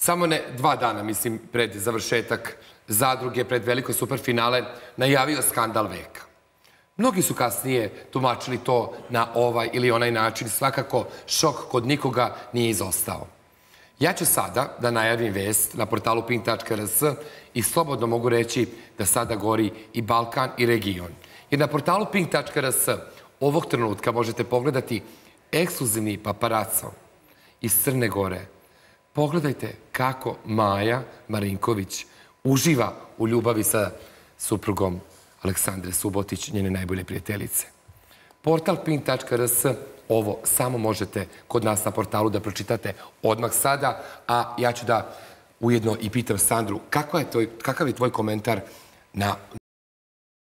Samo ne 2 dana, mislim, pred završetak Zadruge, pred veliko superfinale, najavio skandal veka. Mnogi su kasnije tumačili to na ovaj ili onaj način. Svakako, šok kod nikoga nije izostao. Ja ću sada da najavim vest na portalu pink.rs i slobodno mogu reći da sada gori i Balkan i region. Jer na portalu pink.rs ovog trenutka možete pogledati ekskluzivni paparaco iz Crne Gore. Pogledajte kako Maja Marinković uživa u ljubavi sa suprugom Aleksandre Subotić, njene najbolje prijateljice. Portal pink.rs, ovo samo možete kod nas na portalu da pročitate odmah sada, a ja ću da ujedno i pitam Sandru kakav je tvoj komentar na